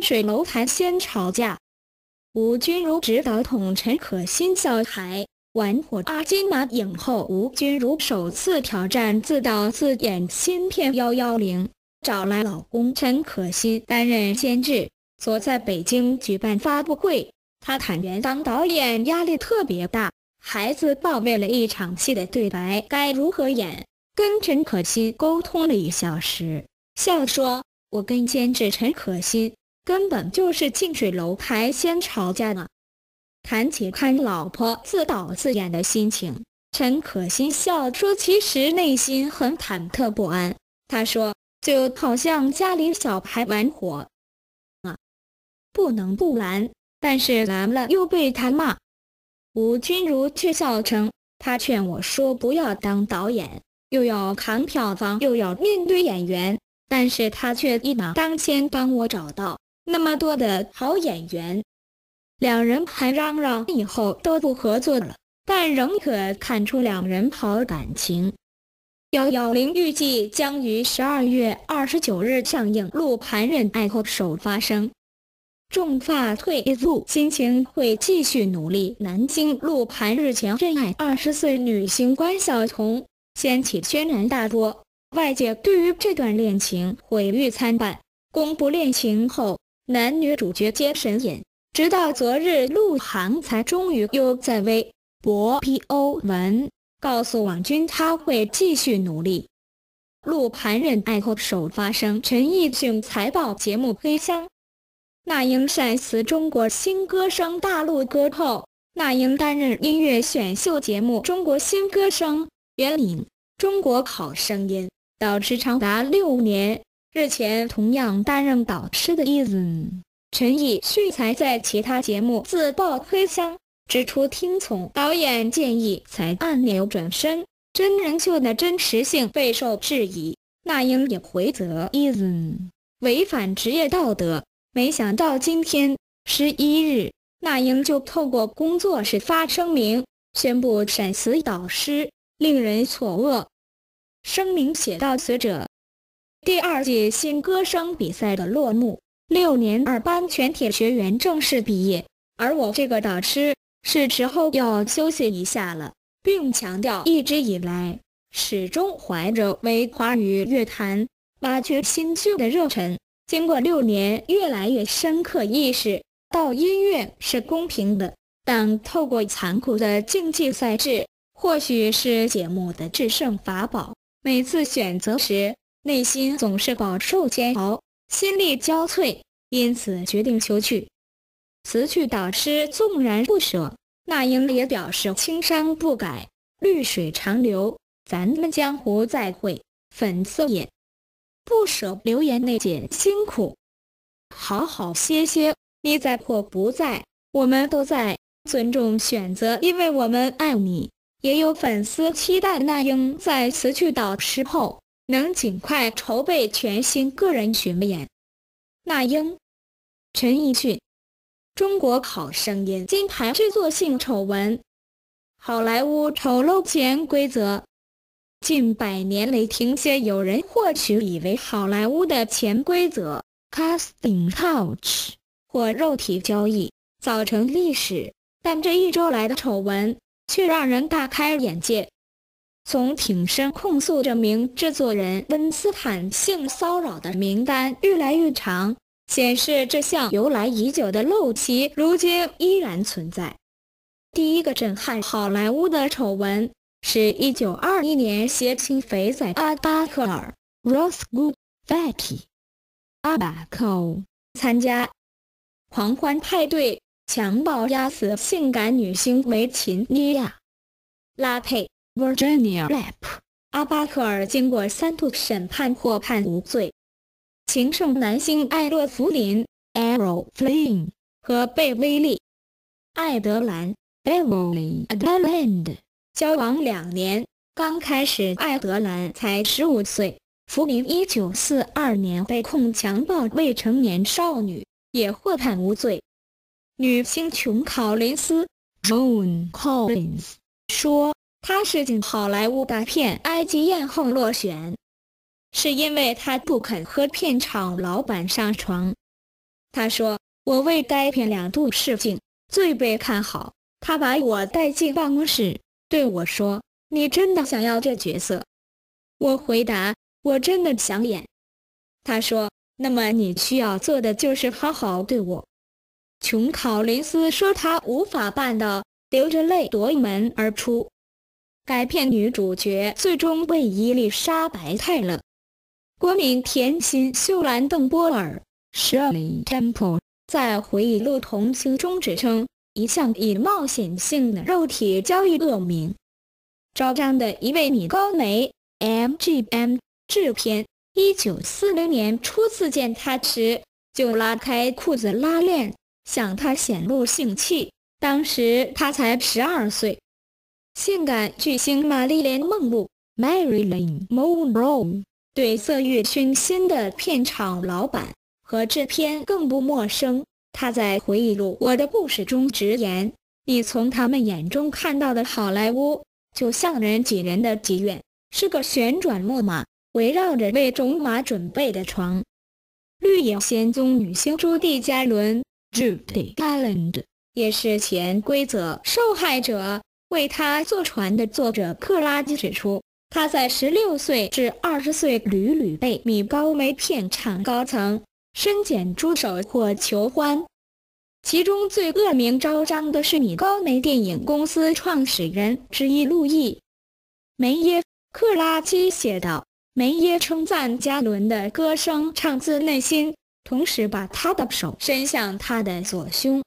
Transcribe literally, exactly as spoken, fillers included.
水楼台先吵架。吴君如执导统陈可辛小孩玩火阿金马影后吴君如首次挑战自导自演新片一一零，找来老公陈可辛担任监制，所在北京举办发布会。她坦言当导演压力特别大，孩子报备了一场戏的对白该如何演，跟陈可辛沟通了一小时，笑说我跟监制陈可辛根本就是近水楼台先吵架呢。谈起看老婆自导自演的心情，陈可辛笑说其实内心很忐忑不安。他说就好像家里小孩玩火啊，不能不拦，但是拦了又被他骂。吴君如却笑称他劝我说不要当导演，又要扛票房又要面对演员，但是他却一马当先帮我找到那么多的好演员。两人还嚷嚷以后都不合作了，但仍可看出两人好感情。一一零预计将于十二月二十九日上映，鹿晗认爱后首发声。重发退一路，心情会继续努力。南京鹿晗日前认爱二十岁女星关晓彤，掀起轩然大波，外界对于这段恋情毁誉参半。公布恋情后，男女主角皆神隐，直到昨日鹿晗才终于又在微博 P O 文告诉网军他会继续努力。鹿晗认爱后首发声，陈奕迅财报节目黑箱。那英擅辞中国新歌声大陆歌后，那英担任音乐选秀节目《中国新歌声》原领中国好声音导师长达六年。日前同样担任导师的 Eason 陈奕迅才在其他节目自曝黑箱，指出听从导演建议才按钮转身，真人秀的真实性备受质疑。那英也回责 Eason 违反职业道德。没想到今天十一日，那英就透过工作室发声明，宣布闪辞导师，令人错愕。声明写道：死者第二届新歌声比赛的落幕，六年二班全体学员正式毕业，而我这个导师是时候要休息一下了，并强调一直以来始终怀着为华语乐坛挖掘新秀的热忱。经过六年，越来越深刻意识到音乐是公平的，但透过残酷的竞技赛制，或许是节目的制胜法宝。每次选择时，内心总是饱受煎熬，心力交瘁，因此决定休去。辞去导师纵然不舍，那英也表示青山不改，绿水长流，咱们江湖再会。粉丝也不舍留言内简辛苦，好好歇歇，你在或不在，我们都在，尊重选择，因为我们爱你。也有粉丝期待那英在辞去导师后能尽快筹备全新个人巡演。那英、陈奕迅，中国好声音金牌制作性丑闻，好莱坞丑陋潜规则。近百年雷霆些有人或许以为好莱坞的潜规则 casting couch 或肉体交易造成历史，但这一周来的丑闻却让人大开眼界。从挺身控诉这名制作人温斯坦性骚扰的名单越来越长，显示这项由来已久的陋习如今依然存在。第一个震撼好莱坞的丑闻是一九二一年携亲肥仔阿巴克尔 Roscoe Fatty 阿巴克参加狂欢派对，强暴压死性感女星维琴尼亚拉佩 Virginia Rapp。 阿巴克尔经过三度审判获判无罪。情圣男星艾洛弗林 Errol Flynn 和贝威利艾德兰 Beverly Adland交往两年，刚开始艾德兰才十五岁，弗林一九四二年被控强暴未成年少女，也获判无罪。女星琼考林斯 Joan Collins 说，她是进好莱坞大片埃及艳后落选，是因为她不肯和片场老板上床。 他说，我为该片两度试镜，最被看好。他把我带进办公室，对我说：“你真的想要这角色？”我回答：“我真的想演。”他说：“那么你需要做的就是好好对我。”琼·考林斯说他无法办到，流着泪夺门而出。该片女主角最终为伊丽莎白·泰勒，国民甜心秀兰·邓波尔 （Shirley Temple） 在回忆录同情中指称，一向以冒险性的肉体交易恶名昭彰的一位米高梅 （M G M） 制片，一九四零年初次见他时，就拉开裤子拉链，向他显露性器。当时他才十二岁。性感巨星玛丽莲·梦露 （Marilyn Monroe） 对色欲熏心的片场老板和制片更不陌生。他在回忆录《我的故事》中直言：“你从他们眼中看到的好莱坞，就像人挤人的妓院，是个旋转木马，围绕着为种马准备的床。”绿野仙踪女星朱蒂·嘉伦 （Judy Garland） 也是潜规则受害者。为他坐船的作者克拉基指出，他在十六岁至二十岁屡屡被米高梅片场高层伸简猪手或求欢，其中最恶名昭彰的是米高梅电影公司创始人之一路易·梅耶。克拉基写道，梅耶称赞嘉伦的歌声唱自内心，同时把他的手伸向他的左胸，